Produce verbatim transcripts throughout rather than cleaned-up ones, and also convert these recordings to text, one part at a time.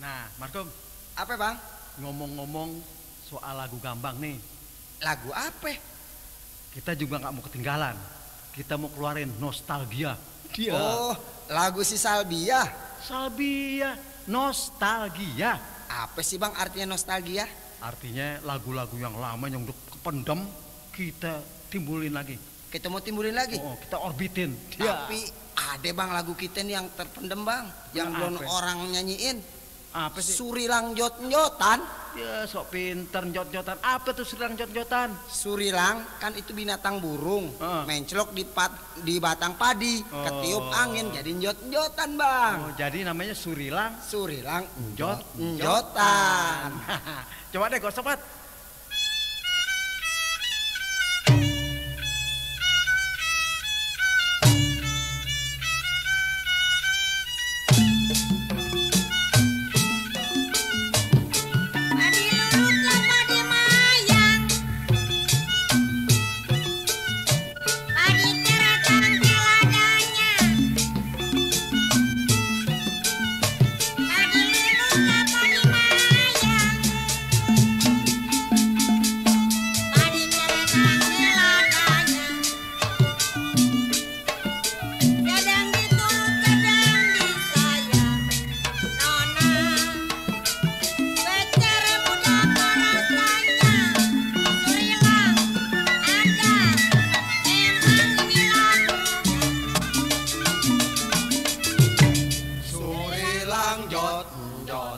Nah, Markum, Apa bang? ngomong-ngomong soal lagu Gambang nih, Lagu apa? kita juga nggak mau ketinggalan. Kita mau keluarin nostalgia. Dia. Oh, lagu si Salbia. Salbia, nostalgia. Apa sih bang artinya nostalgia? Artinya lagu-lagu yang lama yang udah kependem kita timbulin lagi. Kita mau timbulin lagi. Oh, kita orbitin. Dia. Tapi ada bang lagu kita nih yang terpendam bang, yang Yang belum apa? orang nyanyiin. Apa sih? Surilang jot-jotan. Ya, sok pinter jot-jotan. Apa tuh sedang jot-jotan? Surilang kan itu binatang burung, Ah. mencelok di pat, di batang padi, Oh. ketiup angin jadi jot-jotan bang. Oh, jadi namanya Surilang Surilang jot jotan. Coba deh, kok sobat. Padi lulut lah padi mayang, padi keratang teladanya. Padi lulut lah padi mayang, padi keratang teladanya. Kadang ditulut, kadang disayang, nona. Becer budak rasanya, Surilang ada, emang ini lagunya. Surilang jot jotan.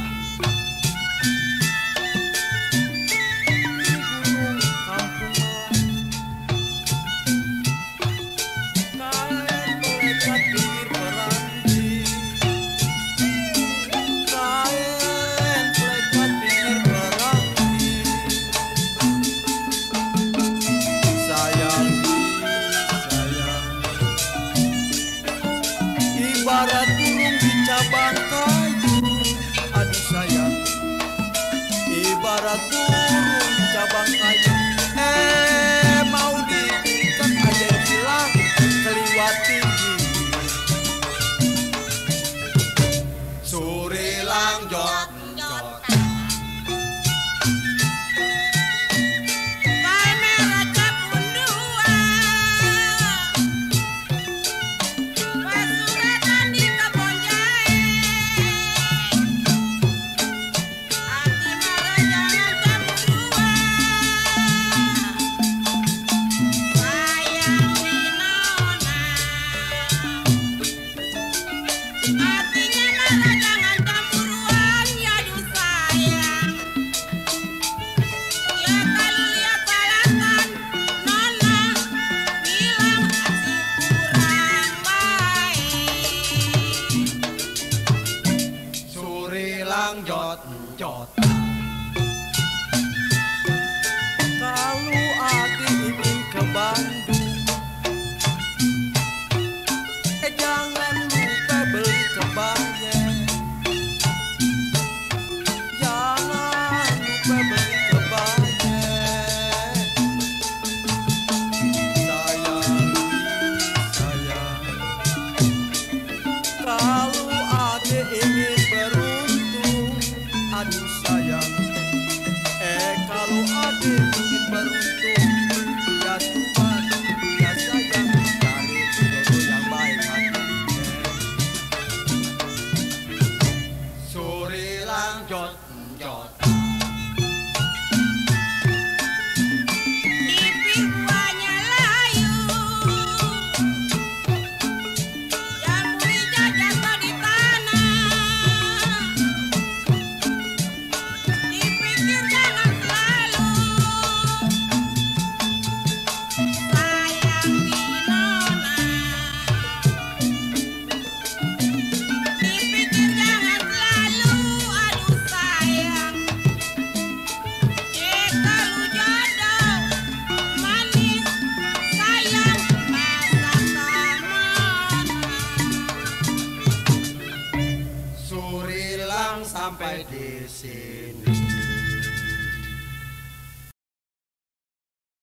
Ibarat burung di cabang kayu, aduh sayang. Ibarat burung di cabang kayu, eh mau diikat aja hilang keliwat tinggi. Surilang jot jotan. Bae merah capun dua, pesuratan di kebun jahe. Hati merah jangan capun dua, sayang Winona. Hatinya merah jangan campuruan, ya duh sayang. Ya kalau lihat balasan, nona bilang asik kurang baik. Surilang jot jotan. Kalau adik ingin ke Bandung, eh jangan lupa beli kebaya. Jangan lupa beli kebaya. Sayang, sayang. Kalau adik ingin beruntung, aduh sayang. Eh kalau adik ingin beruntung, ya Tuhan, ya sayang, cari jodoh yang baik hatinya. Surilang jot jotan.